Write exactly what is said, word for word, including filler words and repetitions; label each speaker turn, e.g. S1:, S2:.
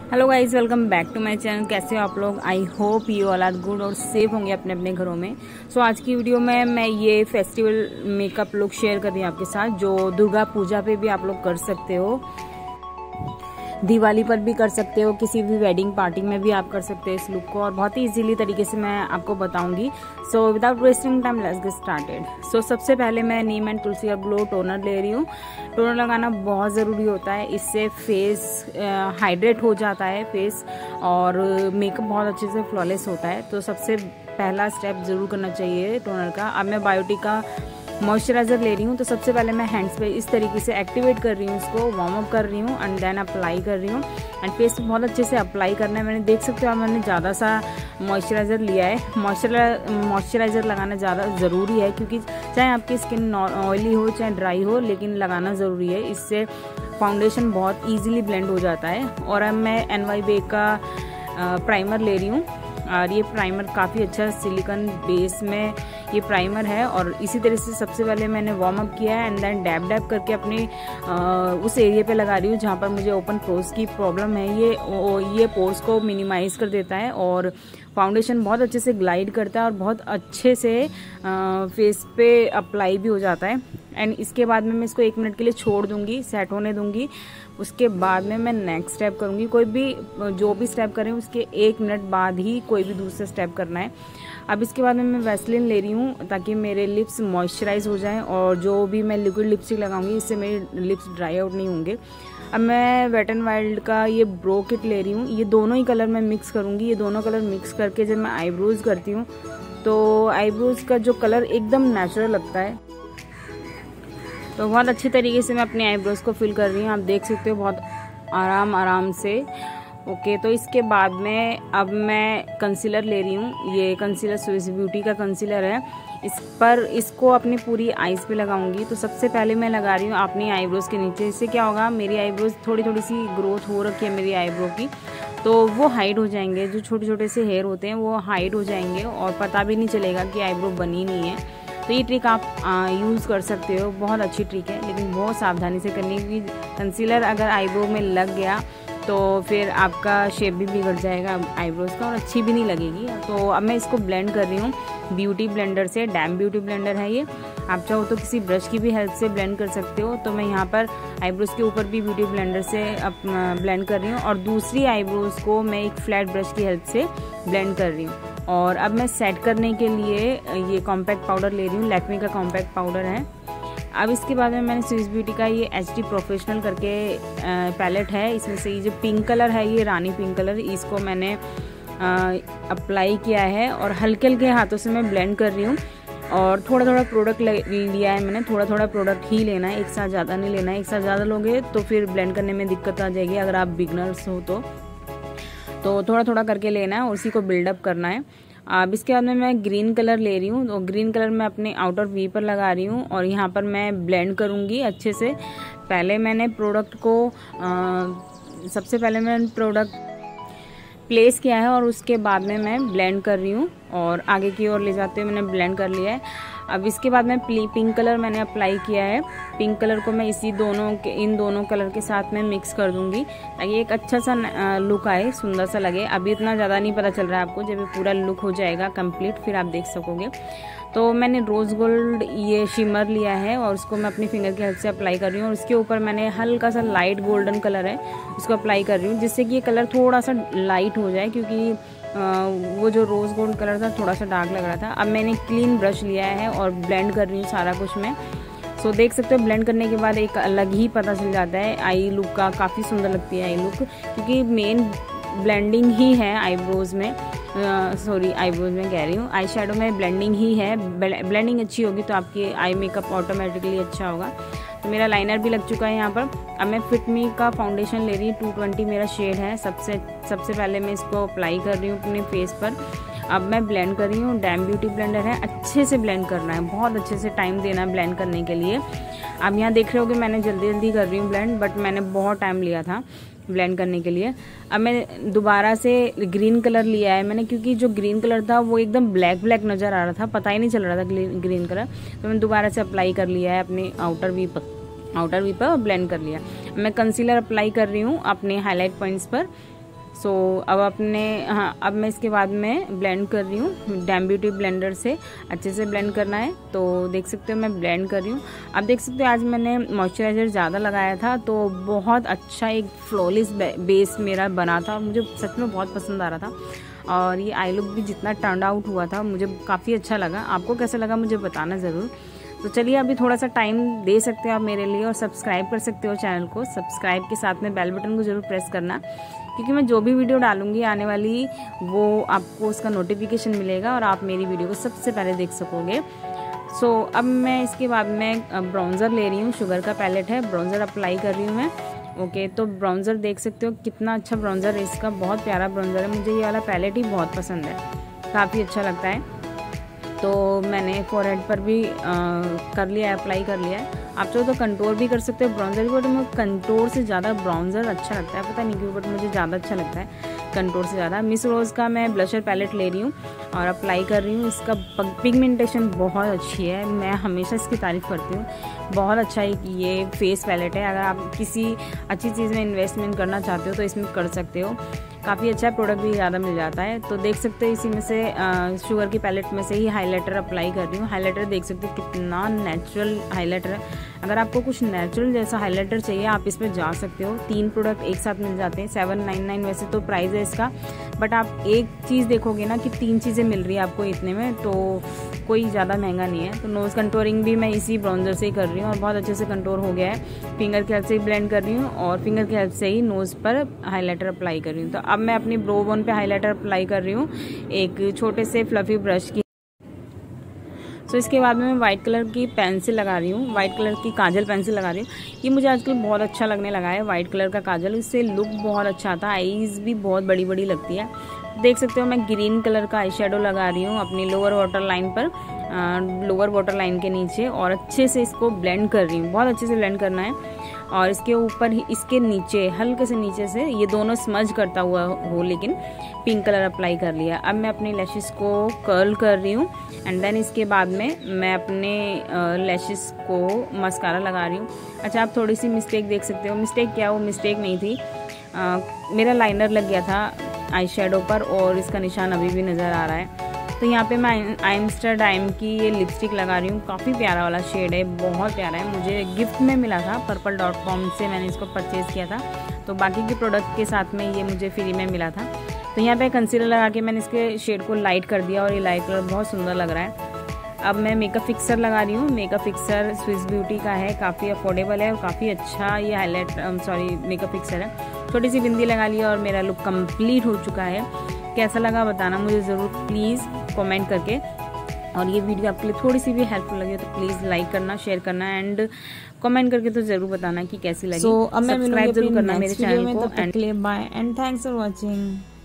S1: Hello guys, welcome back to my channel. कैसे हो आप लोग? I hope you all are good और सेफ होंगे अपने अपने घरों में। सो so, आज की वीडियो में मैं ये फेस्टिवल मेकअप लुक शेयर कर रही हूँ आपके साथ, जो दुर्गा पूजा पे भी आप लोग कर सकते हो, दिवाली पर भी कर सकते हो, किसी भी वेडिंग पार्टी में भी आप कर सकते हो इस लुक को, और बहुत ही इजीली तरीके से मैं आपको बताऊंगी। So without wasting time let's get started. So सबसे पहले मैं नीम एंड तुलसी का ग्लो टोनर ले रही हूँ। टोनर लगाना बहुत ज़रूरी होता है, इससे फेस हाइड्रेट हो जाता है फेस, और मेकअप बहुत अच्छे से फ्लॉलेस होता है। तो सबसे पहला स्टेप ज़रूर करना चाहिए टोनर का। अब मैं बायोटिक का मॉइस्चराइजर ले रही हूँ। तो सबसे पहले मैं हैंड्स पे इस तरीके से एक्टिवेट कर रही हूँ, इसको वार्म अप कर रही हूँ एंड देन अप्लाई कर रही हूँ। एंड फेस पे बहुत अच्छे से अप्लाई करना है। मैंने देख सकते हो मैंने ज़्यादा सा मॉइस्चराइजर लिया है। मॉइस्चर मॉइस्चराइजर लगाना ज़्यादा ज़रूरी है, क्योंकि चाहे आपकी स्किन ऑयली हो चाहे ड्राई हो, लेकिन लगाना ज़रूरी है। इससे फाउंडेशन बहुत ईजिली ब्लेंड हो जाता है। और अब मैं एन वाई बे का प्राइमर ले रही हूँ, और ये प्राइमर काफ़ी अच्छा सिलिकॉन बेस में ये प्राइमर है। और इसी तरह से सबसे पहले मैंने वार्म अप किया है एंड देन डैब डैब करके अपने आ, उस एरिया पे लगा रही हूँ जहाँ पर मुझे ओपन पोर्स की प्रॉब्लम है। ये ये पोर्स को मिनिमाइज कर देता है और फाउंडेशन बहुत अच्छे से ग्लाइड करता है और बहुत अच्छे से आ, फेस पे अप्लाई भी हो जाता है। एंड इसके बाद में मैं इसको एक मिनट के लिए छोड़ दूंगी, सेट होने दूंगी। उसके बाद में मैं नेक्स्ट स्टेप करूंगी। कोई भी जो भी स्टेप करें उसके एक मिनट बाद ही कोई भी दूसरा स्टेप करना है। अब इसके बाद में मैं वैसलीन ले रही हूँ ताकि मेरे लिप्स मॉइस्चराइज हो जाएं, और जो भी मैं लिक्विड लिपस्टिक लगाऊंगी इससे मेरे लिप्स ड्राई आउट नहीं होंगे। अब मैं वेट एंड वाइल्ड का ये ब्रो किट ले रही हूँ। ये दोनों ही कलर मैं मिक्स करूँगी। ये दोनों कलर मिक्स करके जब मैं आईब्रोज करती हूँ तो आईब्रोज का जो कलर एकदम नेचुरल लगता है। तो बहुत अच्छी तरीके से मैं अपने आईब्रोज को फिल कर रही हूँ, आप देख सकते हो बहुत आराम आराम से। ओके, तो इसके बाद में अब मैं कंसीलर ले रही हूँ। ये कंसीलर स्विस ब्यूटी का कंसीलर है। इस पर इसको अपनी पूरी आईज पे लगाऊंगी। तो सबसे पहले मैं लगा रही हूँ अपनी आईब्रोज के नीचे। इससे क्या होगा, मेरी आईब्रोज थोड़ी थोड़ी सी ग्रोथ हो रखी है मेरी आईब्रो की, तो वो हाइड हो जाएंगे। जो छोटे छोटे से हेयर होते हैं वो हाइड हो जाएंगे और पता भी नहीं चलेगा कि आईब्रो बनी नहीं है। तो ये ट्रिक आप यूज़ कर सकते हो, बहुत अच्छी ट्रिक है, लेकिन बहुत सावधानी से करनी, क्योंकि कंसीलर अगर आईब्रो में लग गया तो फिर आपका शेप भी बिगड़ जाएगा आईब्रोज का और अच्छी भी नहीं लगेगी। तो अब मैं इसको ब्लेंड कर रही हूँ ब्यूटी ब्लेंडर से। डैम ब्यूटी ब्लेंडर है ये। आप चाहो तो किसी ब्रश की भी हेल्प से ब्लेंड कर सकते हो। तो मैं यहाँ पर आईब्रोज के ऊपर भी ब्यूटी ब्लेंडर से ब्लेंड कर रही हूँ, और दूसरी आईब्रोज को मैं एक फ्लैट ब्रश की हेल्प से ब्लेंड कर रही हूँ। और अब मैं सेट करने के लिए ये कॉम्पैक्ट पाउडर ले रही हूँ। लैक्मे का कॉम्पैक्ट पाउडर है। अब इसके बाद में मैंने स्विस ब्यूटी का ये एच डी प्रोफेशनल करके पैलेट है। इसमें से ये जो पिंक कलर है, ये रानी पिंक कलर, इसको मैंने अप्लाई किया है और हल्के हल्के हाथों से मैं ब्लेंड कर रही हूँ। और थोड़ा थोड़ा प्रोडक्ट लिया है मैंने, थोड़ा थोड़ा प्रोडक्ट ही लेना है, एक साथ ज़्यादा नहीं लेना है। एक साथ ज़्यादा लोगे तो फिर ब्लेंड करने में दिक्कत आ जाएगी अगर आप बिगनर्स हो तो तो थोड़ा थोड़ा करके लेना है और उसी को बिल्डअप करना है। अब इसके बाद में मैं ग्रीन कलर ले रही हूँ। तो ग्रीन कलर मैं अपने आउटर वी पर लगा रही हूँ और यहाँ पर मैं ब्लेंड करूँगी अच्छे से। पहले मैंने प्रोडक्ट को आ, सबसे पहले मैंने प्रोडक्ट प्लेस किया है और उसके बाद में मैं ब्लेंड कर रही हूँ, और आगे की ओर ले जाते हुए मैंने ब्लेंड कर लिया है। अब इसके बाद में पिंक कलर मैंने अप्लाई किया है। पिंक कलर को मैं इसी दोनों के इन दोनों कलर के साथ में मिक्स कर दूंगी ताकि एक अच्छा सा लुक आए, सुंदर सा लगे। अभी इतना ज़्यादा नहीं पता चल रहा है आपको, जब ये पूरा लुक हो जाएगा कंप्लीट फिर आप देख सकोगे। तो मैंने रोज़ गोल्ड ये शिमर लिया है और उसको मैं अपनी फिंगर की हेल्प से अप्लाई कर रही हूँ, और उसके ऊपर मैंने हल्का सा लाइट गोल्डन कलर है उसको अप्लाई कर रही हूँ, जिससे कि ये कलर थोड़ा सा लाइट हो जाए, क्योंकि वो जो रोज़ गोल्ड कलर था थोड़ा सा डार्क लग रहा था। अब मैंने क्लीन ब्रश लिया है और ब्लेंड कर रही हूँ सारा कुछ मैं। सो देख सकते हो ब्लेंड करने के बाद एक अलग ही पता चल जाता है आई लुक का। काफ़ी सुंदर लगती है आई लुक, क्योंकि मेन ब्लेंडिंग ही है आईब्रोज में, सॉरी आईब्रोज में कह रही हूँ, आई शेडो में ब्लेंडिंग ही है। ब्लेंडिंग अच्छी होगी तो आपकी आई मेकअप ऑटोमेटिकली अच्छा होगा। तो मेरा लाइनर भी लग चुका है यहाँ पर। अब मैं फिट मी का फाउंडेशन ले रही हूँ, टू ट्वेंटी मेरा शेड है। सबसे सबसे पहले मैं इसको अप्लाई कर रही हूँ अपने फेस पर। अब मैं ब्लेंड कर रही हूँ। डैम ब्यूटी ब्लेंडर है, अच्छे से ब्लेंड करना है, बहुत अच्छे से टाइम देना है ब्लेंड करने के लिए। अब यहाँ देख रहे हो कि मैंने जल्दी जल्दी कर रही हूँ ब्लेंड, बट मैंने बहुत टाइम लिया था ब्लेंड करने के लिए। अब मैं दोबारा से ग्रीन कलर लिया है मैंने, क्योंकि जो ग्रीन कलर था वो एकदम ब्लैक ब्लैक नज़र आ रहा था, पता ही नहीं चल रहा था ग्रीन कलर। तो मैंने दोबारा से अप्लाई कर लिया है अपने आउटर वी पर आउटर वी पर और ब्लेंड कर लिया। मैं कंसीलर अप्लाई कर रही हूँ अपने हाईलाइट पॉइंट्स पर। सो so, अब अपने हाँ अब मैं इसके बाद में ब्लेंड कर रही हूँ। डैम ब्यूटी ब्लेंडर से अच्छे से ब्लेंड करना है। तो देख सकते हो मैं ब्लेंड कर रही हूँ। अब देख सकते हो आज मैंने मॉइस्चराइज़र ज़्यादा लगाया था तो बहुत अच्छा एक फ्लॉलेस बेस मेरा बना था। मुझे सच में बहुत पसंद आ रहा था और ये आई लुक भी जितना टर्न आउट हुआ था मुझे काफ़ी अच्छा लगा। आपको कैसा लगा मुझे बताना ज़रूर। तो चलिए अभी थोड़ा सा टाइम दे सकते हो आप मेरे लिए और सब्सक्राइब कर सकते हो चैनल को। सब्सक्राइब के साथ में बेल बटन को जरूर प्रेस करना, क्योंकि मैं जो भी वीडियो डालूंगी आने वाली वो आपको उसका नोटिफिकेशन मिलेगा और आप मेरी वीडियो को सबसे पहले देख सकोगे। सो so, अब मैं इसके बाद में ब्राउज़र ले रही हूँ। शुगर का पैलेट है, ब्राउज़र अप्लाई कर रही हूँ मैं। ओके okay, तो ब्राउज़र देख सकते हो कितना अच्छा ब्राउज़र है इसका, बहुत प्यारा ब्राउज़र है। मुझे ये वाला पैलेट ही बहुत पसंद है, काफ़ी अच्छा लगता है। तो मैंने फोरहेड पर भी आ, कर लिया है, अप्लाई कर लिया है। आप चाहो तो कंटूर भी कर सकते हो ब्राउज़र, बट मुझे कंटूर से ज़्यादा ब्राउज़र अच्छा लगता है, पता नहीं क्यों, बट मुझे ज़्यादा अच्छा लगता है कंटूर से ज़्यादा। मिस रोज़ का मैं ब्लशर पैलेट ले रही हूँ और अप्लाई कर रही हूँ। इसका पिगमेंटेशन बहुत अच्छी है, मैं हमेशा इसकी तारीफ़ करती हूँ। बहुत अच्छा है ये फेस पैलेट है। अगर आप किसी अच्छी चीज़ में इन्वेस्टमेंट करना चाहते हो तो इसमें कर सकते हो। काफ़ी अच्छा प्रोडक्ट भी ज़्यादा मिल जाता है। तो देख सकते हो इसी में से आ, शुगर की पैलेट में से ही हाइलाइटर अप्लाई कर रही हूँ। हाइलाइटर देख सकते हो कितना नेचुरल हाइलाइटर है। अगर आपको कुछ नेचुरल जैसा हाइलाइटर चाहिए आप इस पर जा सकते हो। तीन प्रोडक्ट एक साथ मिल जाते हैं, सेवन नाइन नाइन वैसे तो प्राइस है इसका, बट आप एक चीज़ देखोगे ना कि तीन चीज़ें मिल रही है आपको इतने में, तो कोई ज़्यादा महंगा नहीं है। तो नोज़ कंटूरिंग भी मैं इसी ब्राउज़र से ही कर रही हूँ और बहुत अच्छे से कंटूर हो गया है। फिंगर की हेल्प से ही ब्लेंड कर रही हूँ और फिंगर की हेल्प से ही नोज़ पर हाइलाइटर अप्लाई कर रही हूँ। तो अब मैं अपनी ब्रो बोन पे हाइलाइटर अप्लाई कर रही हूँ एक छोटे से फ्लफी ब्रश की। सो so, इसके बाद में मैं वाइट कलर की पेंसिल लगा रही हूँ, वाइट कलर की काजल पेंसिल लगा रही हूँ। ये मुझे आजकल बहुत अच्छा लगने लगा है वाइट कलर का काजल, इससे लुक बहुत अच्छा आता है, आईज भी बहुत बड़ी बड़ी लगती है। देख सकते हो मैं ग्रीन कलर का आई शेडो लगा रही हूँ अपनी लोअर वाटर लाइन पर, लोअर वाटर लाइन के नीचे, और अच्छे से इसको ब्लेंड कर रही हूँ। बहुत अच्छे से ब्लेंड करना है और इसके ऊपर ही इसके नीचे हल्के से नीचे से ये दोनों स्मज करता हुआ हो, लेकिन पिंक कलर अप्लाई कर लिया। अब मैं अपने लैशेस को कर्ल कर रही हूँ एंड देन इसके बाद में मैं अपने लैशेस को मस्कारा लगा रही हूँ। अच्छा आप थोड़ी सी मिस्टेक देख सकते हो, मिस्टेक क्या, वो मिस्टेक नहीं थी, आ, मेरा लाइनर लग गया था आई शेडो पर और इसका निशान अभी भी नज़र आ रहा है। तो यहाँ पे मैं आइमस्टरडाइम की ये लिपस्टिक लगा रही हूँ, काफ़ी प्यारा वाला शेड है, बहुत प्यारा है। मुझे गिफ्ट में मिला था पर्पल डॉट कॉम से, मैंने इसको परचेज़ किया था, तो बाकी के प्रोडक्ट के साथ में ये मुझे फ्री में मिला था। तो यहाँ पे कंसीलर लगा के मैंने इसके शेड को लाइट कर दिया और ये लाइट कलर बहुत सुंदर लग रहा है। अब मैं मेकअप फिक्सर लगा रही हूँ। मेकअप फिक्सर स्विस ब्यूटी का है, काफ़ी अफोर्डेबल है और काफ़ी अच्छा ये हाईलाइट सॉरी मेकअप फिक्सर है। छोटी सी बिंदी लगा ली और मेरा लुक कंप्लीट हो चुका है। कैसा लगा बताना मुझे ज़रूर प्लीज़ कमेंट करके, और ये वीडियो आपके लिए थोड़ी सी भी हेल्पफुल लगी तो प्लीज़ लाइक करना, शेयर करना एंड कमेंट करके तो ज़रूर बताना कि कैसी लगी।
S2: so, अब मैं
S1: सब्सक्राइब जरूर करना मेरे चैनल को।
S2: And bye and thanks for watching.